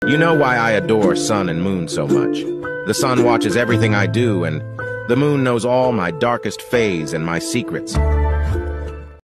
You know why I adore sun and moon so much. The sun watches everything I do, and the moon knows all my darkest phase and my secrets.